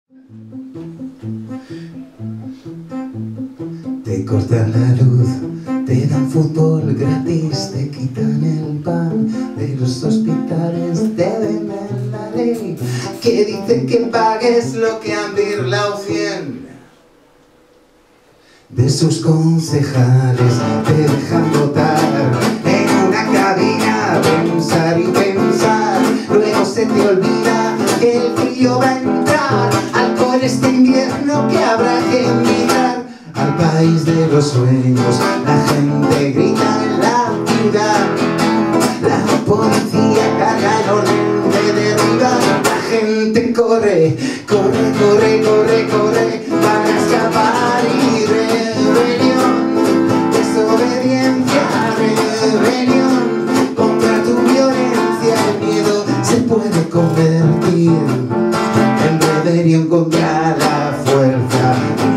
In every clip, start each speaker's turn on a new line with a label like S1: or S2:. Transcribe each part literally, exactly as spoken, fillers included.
S1: Te cortan la luz, te dan fútbol gratis, te quitan el pan de los hospitales, te venden la ley que dice que pagues lo que han birlado cien de sus concejales. Te dejan votar en una cabina, pensar y pensar, luego se te olvida que el frío va a entrar, alcohol este invierno que habrá que emigrar al país de los sueños. La gente grita en la ciudad, la policía carga el orden de derribar. La gente corre, corre, corre, corre, corre para escapar. Y rebelión, desobediencia, rebelión contra tu violencia. El miedo se puede convertir en rebelión contra la fuerza.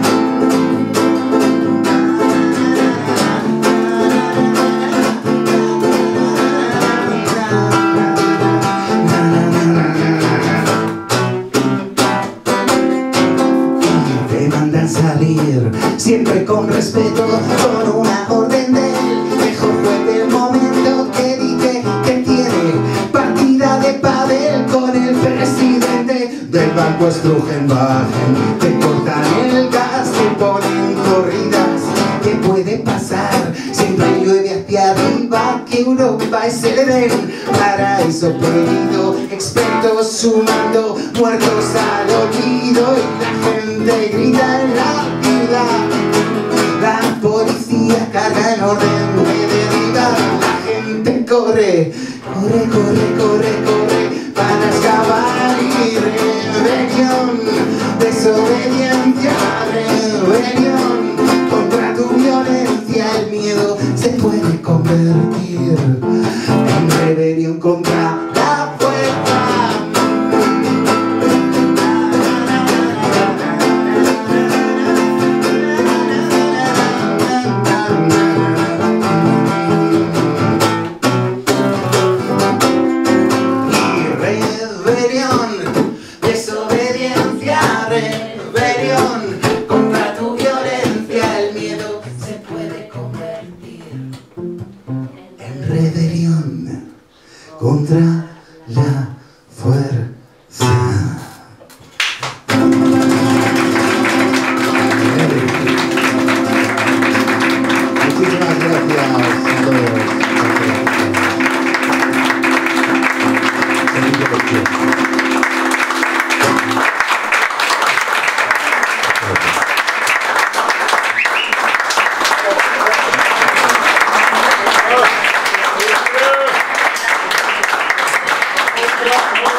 S1: Salir siempre con respeto, con una orden del mejor juez del momento que dice que tiene partida de pádel con el presidente del banco. Estrujen, bajen, te cortan el gas, te ponen corridas. ¿Qué puede pasar? Siempre llueve hacia arriba, que Europa es el Edén, paraíso prohibido, expertos sumando muertos al olvido. Y la gente grita en la ciudad, la policía carga en orden de derribar. La gente corre, corre, corre, corre, corre para escapar. Y rebelión, desobediencia, rebelión contra tu violencia. El miedo se puede convertir en rebelión contra la fuerza. Desobediencia, rebelión contra tu violencia. El miedo se puede convertir en rebelión contra la fuerza. Muchísimas gracias a todos.
S2: Bravo.